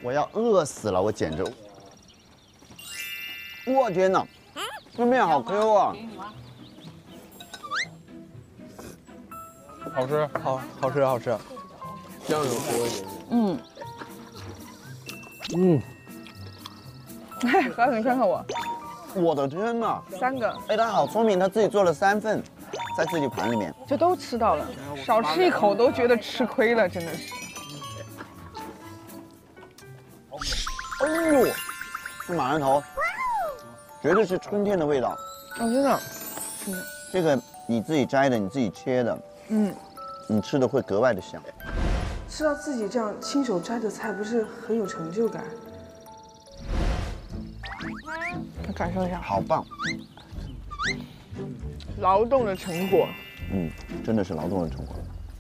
我要饿死了，我简直！我天哪，这面好 Q 啊！ 好吃，好吃，好吃。酱油多一点。 哎，小你看看我我的天哪 ，3个哎，他好聪明，他自己做了3份，在自己盘里面。 就都吃到了，少吃一口都觉得吃亏了，真的是。 哎呦，这马兰头绝对是春天的味道。 哦，真的， 这个你自己摘的，你自己切的，你吃的会格外的香。 吃到自己这样亲手摘的菜，不是很有成就感？ 感受一下好棒， 劳动的成果。 真的是劳动的成果。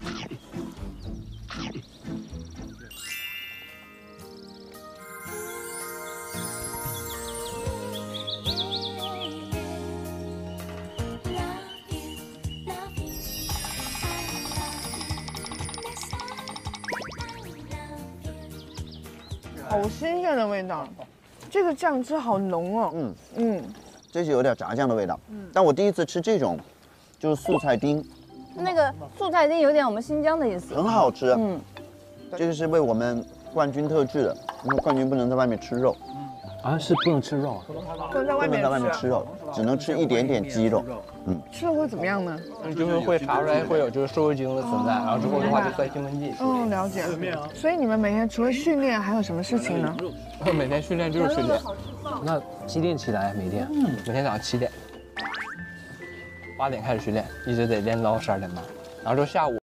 好新鲜的味道，这个酱汁好浓哦。 这是有点炸酱的味道。但我第一次吃这种，就是素菜丁， 那个素菜丁有点我们新疆的意思。 很好吃。这个是为我们冠军特制的，因为冠军不能在外面吃肉。 啊，是不能吃肉。 不能在外面不能在外面吃肉，只能吃一点点鸡肉。 吃了会怎么样呢？ 就是会查出来会有就是瘦肉精的存在，然后之后的话就算兴奋剂。 哦，了解。所以你们每天除了训练还有什么事情呢？ 每天训练就是训练。那几点起来？每天？每天早上7点，8点开始训练，一直得练到12点半，然后就下午。